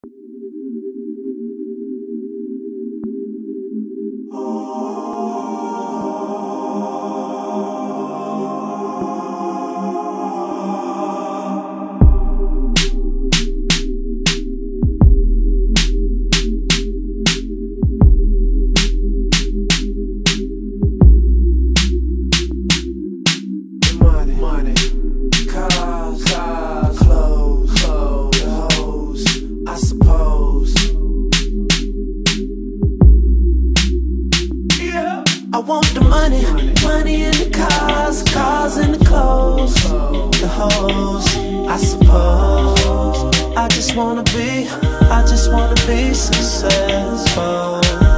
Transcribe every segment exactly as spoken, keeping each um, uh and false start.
I want the money, money in the cars, cars in the clothes, the hoes, I suppose. I just wanna be, I just wanna be successful.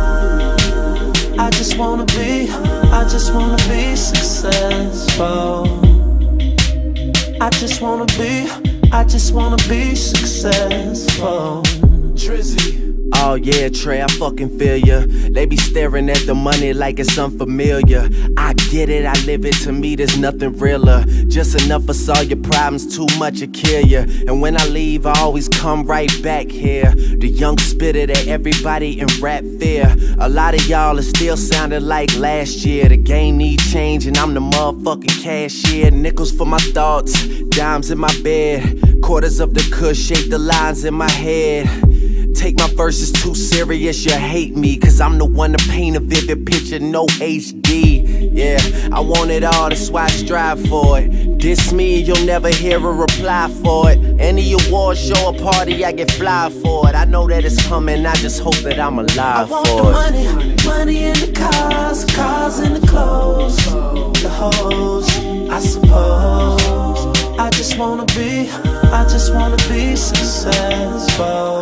I just wanna be, I just wanna be successful. I just wanna be, I just wanna be successful. Drizzy. Oh yeah, Trey, I fucking feel ya. They be staring at the money like it's unfamiliar. I get it, I live it, to me there's nothing realer. Just enough for all your problems, too much to kill ya. And when I leave, I always come right back here. The young spitter that everybody in rap fear. A lot of y'all are still sounding like last year. The game need change and I'm the motherfucking cashier. Nickels for my thoughts, dimes in my bed. Quarters of the kush shape the lines in my head. Take my verses too serious, you hate me, cause I'm the one to paint a vivid picture, no H D. Yeah, I want it all, that's why I strive for it. Diss me, you'll never hear a reply for it. Any award show or party, I get fly for it. I know that it's coming, I just hope that I'm alive for it. I want the money, money in the cars, cars in the clothes, the hoes, I suppose. I just wanna be, I just wanna be successful.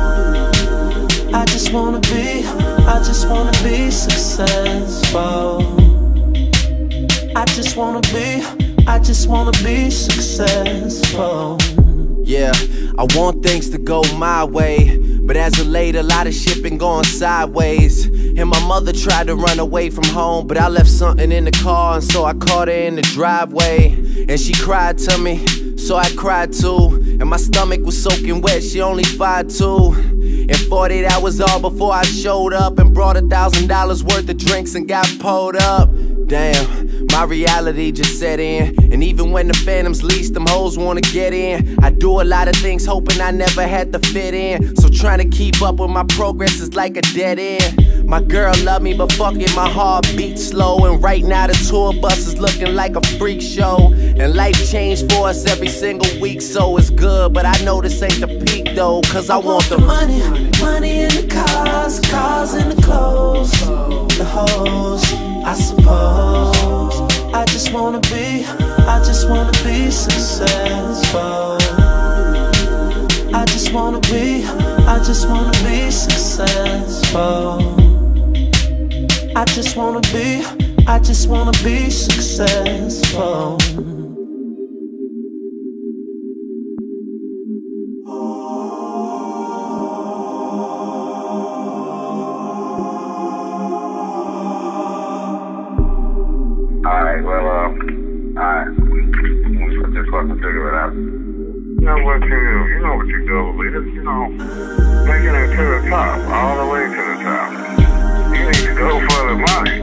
I just wanna be, I just wanna be successful. I just wanna be, I just wanna be successful. Yeah, I want things to go my way, but as of late a lot of shit been going sideways. And my mother tried to run away from home, but I left something in the car, and so I caught her in the driveway. And she cried to me, so I cried too. And my stomach was soaking wet, she only five two. And forty-eight hours all before I showed up and brought a thousand dollars worth of drinks and got pulled up. Damn, my reality just set in. And even when the phantoms least, them hoes wanna get in. I do a lot of things hoping I never had to fit in. So trying to keep up with my progress is like a dead end. My girl love me, but fuck it, my heart beats slow. And right now the tour bus is looking like a freak show. And life changed for us every single week, so it's good. But I know this ain't the peak though, cause I, I want, want the money, money in the cars, cars in the clothes, the hoes, I suppose. I just wanna be, I just wanna be successful. I just wanna be, I just wanna be successful. I just wanna be, I just wanna be successful. Alright, well, uh, alright. Let's put this fucking figure it out. You know what you do, you know what you do, leaders, you know, making it to the top, all the way to the top. You need to go for the money.